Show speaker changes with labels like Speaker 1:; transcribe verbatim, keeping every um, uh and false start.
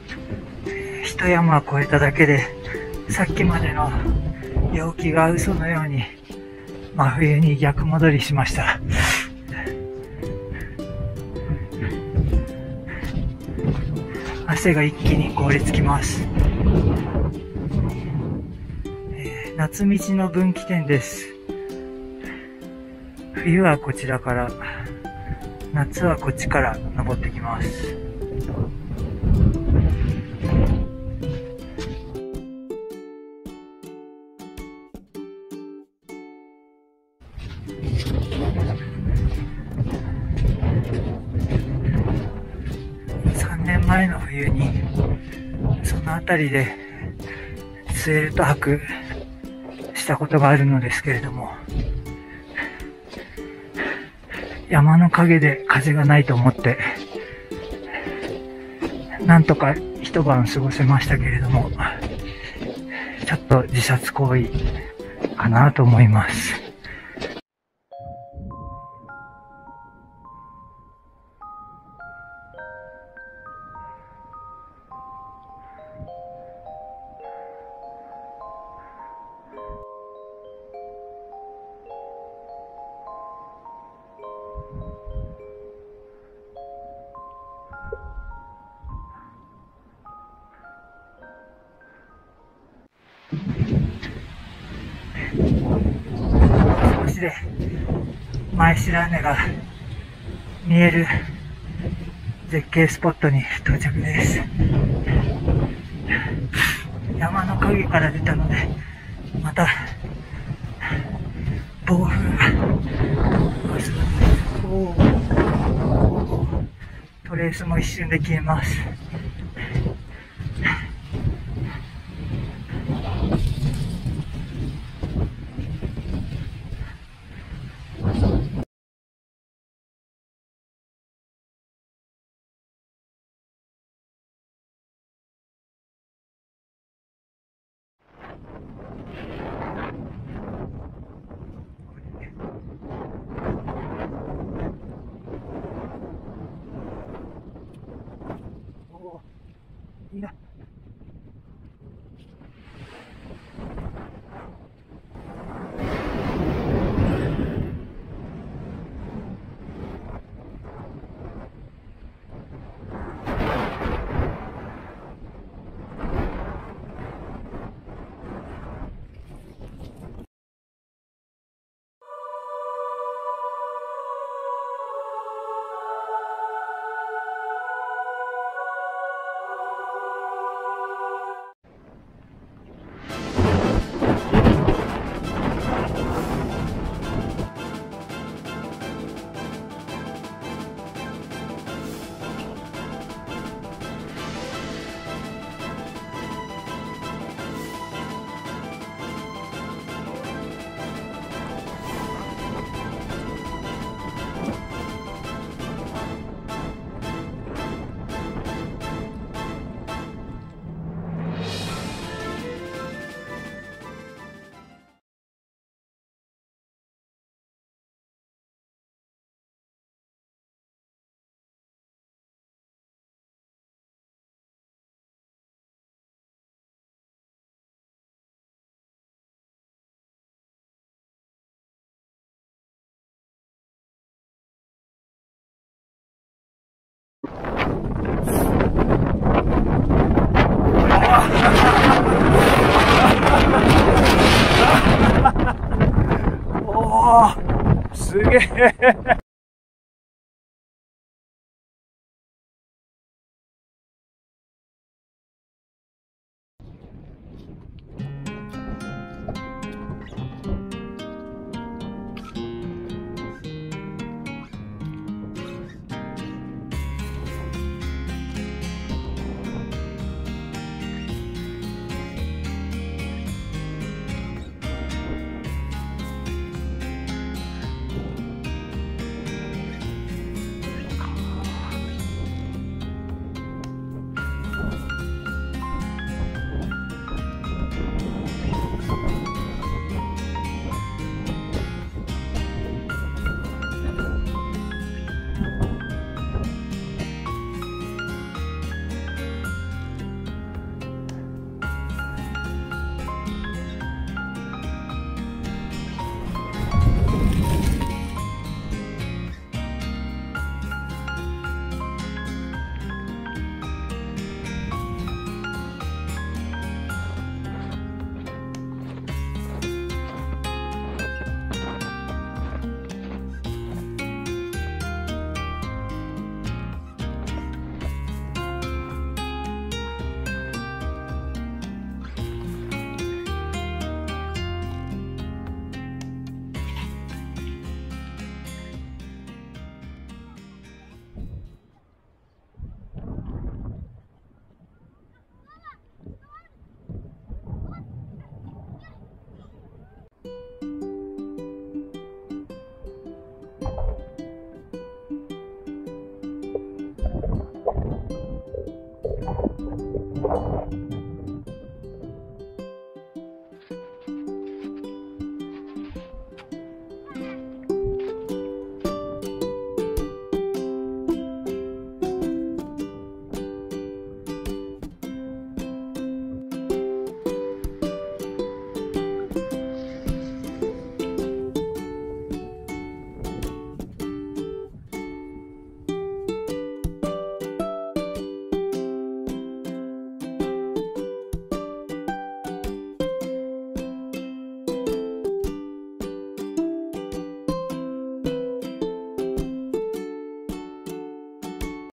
Speaker 1: 一山越えただけで、さっきまでの陽気が嘘のように真冬に逆戻りしました。汗が一気に凍りつきます。えー、夏道の分岐点です。冬はこちらから、夏はこっちから登ってきます。さんねんまえの冬にその辺りでスウェルト泊したことがあるのですけれども、山の陰で風がないと思ってなんとか一晩過ごせましたけれども、ちょっと自殺行為かなと思います。少しで前白根が見える絶景スポットに到着です。山の陰から出たので、また暴風がすごい。トレースも一瞬で消えます。いいな。おー、すげえ。